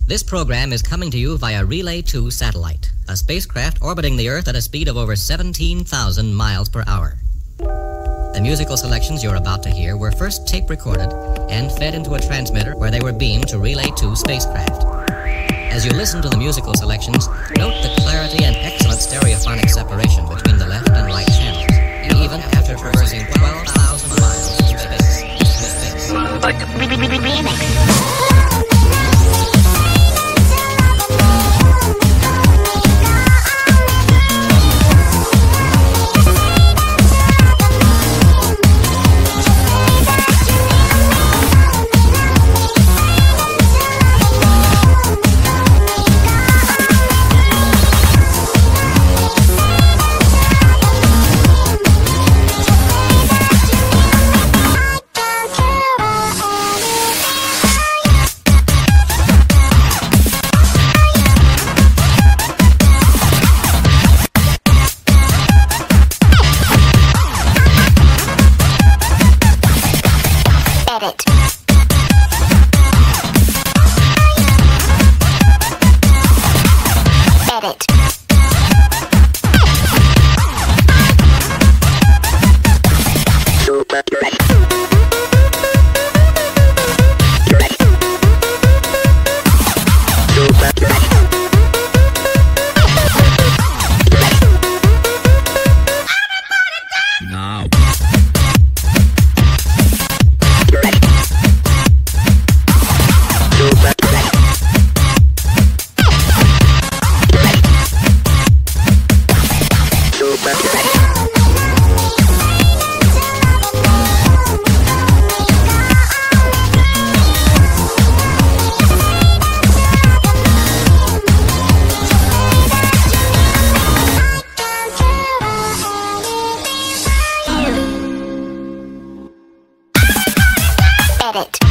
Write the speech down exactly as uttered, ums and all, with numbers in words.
This program is coming to you via Relay two satellite, a spacecraft orbiting the Earth at a speed of over seventeen thousand miles per hour. The musical selections you're about to hear were first tape recorded and fed into a transmitter where they were beamed to Relay two spacecraft. As you listen to the musical selections, note the clarity and excellent stereophonic separation between the left and right channels, even after traversing twelve thousand miles through space. Edit.